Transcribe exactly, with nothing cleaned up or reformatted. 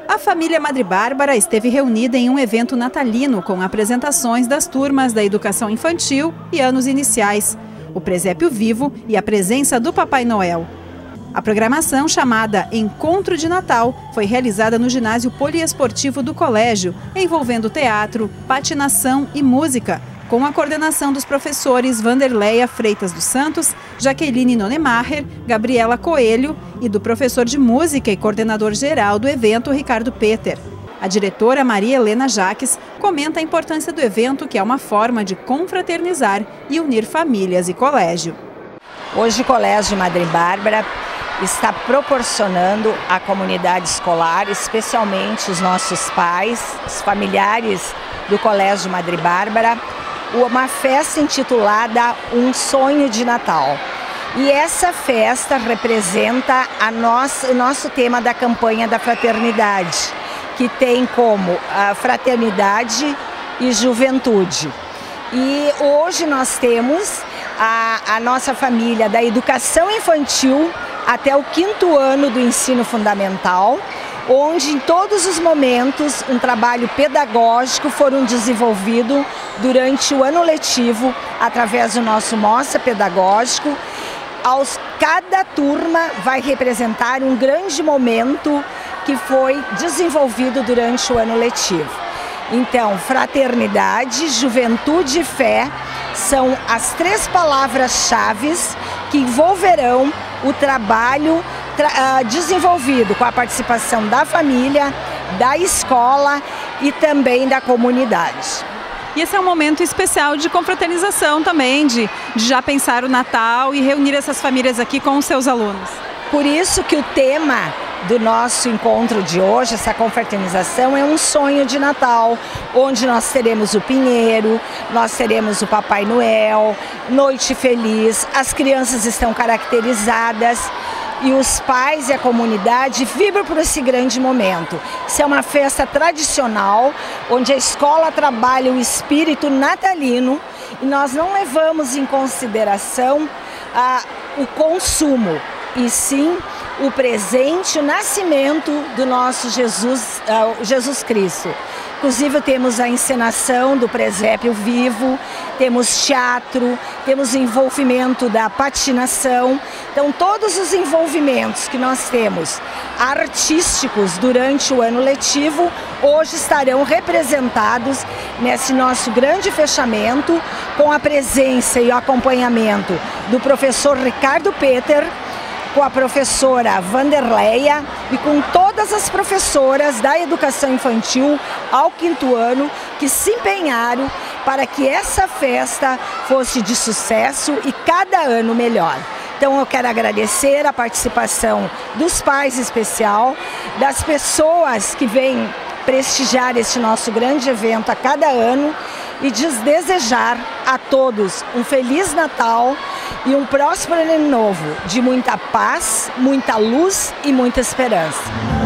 A família Madre Bárbara esteve reunida em um evento natalino com apresentações das turmas da educação infantil e anos iniciais, o presépio vivo e a presença do Papai Noel. A programação, chamada Encontro de Natal, foi realizada no ginásio poliesportivo do colégio, envolvendo teatro, patinação e música, com a coordenação dos professores Vanderleia Freitas dos Santos, Jaqueline Nonemacher, Gabriela Coelho e do professor de música e coordenador geral do evento, Ricardo Peter. A diretora Maria Helena Jaques comenta a importância do evento, que é uma forma de confraternizar e unir famílias e colégio. Hoje o Colégio Madre Bárbara está proporcionando à comunidade escolar, especialmente os nossos pais, os familiares do Colégio Madre Bárbara, uma festa intitulada Um Sonho de Natal. E essa festa representa a nossa, o nosso tema da campanha da fraternidade, que tem como a fraternidade e juventude. E hoje nós temos a, a nossa família da educação infantil até o quinto ano do ensino fundamental, onde em todos os momentos um trabalho pedagógico foram desenvolvido durante o ano letivo através do nosso Mostra Pedagógico. Aos, cada turma vai representar um grande momento que foi desenvolvido durante o ano letivo. Então, fraternidade, juventude e fé são as três palavras-chave que envolverão o trabalho tra- desenvolvido com a participação da família, da escola e também da comunidade. E esse é um momento especial de confraternização também, de, de já pensar o Natal e reunir essas famílias aqui com os seus alunos. Por isso que o tema do nosso encontro de hoje, essa confraternização, é um sonho de Natal, onde nós teremos o Pinheiro, nós teremos o Papai Noel, Noite Feliz, as crianças estão caracterizadas e os pais e a comunidade vibram por esse grande momento. Isso é uma festa tradicional, onde a escola trabalha o espírito natalino e nós não levamos em consideração ah, o consumo, e sim o presente, o nascimento do nosso Jesus, uh, Jesus Cristo. Inclusive temos a encenação do presépio vivo, temos teatro, temos o envolvimento da patinação. Então todos os envolvimentos que nós temos artísticos durante o ano letivo, hoje estarão representados nesse nosso grande fechamento, com a presença e o acompanhamento do professor Ricardo Peter, com a professora Vanderleia e com todas as professoras da educação infantil ao quinto ano que se empenharam para que essa festa fosse de sucesso e cada ano melhor. Então eu quero agradecer a participação dos pais em especial, das pessoas que vêm prestigiar este nosso grande evento a cada ano e desejar a todos um Feliz Natal e um próspero ano novo, de muita paz, muita luz e muita esperança.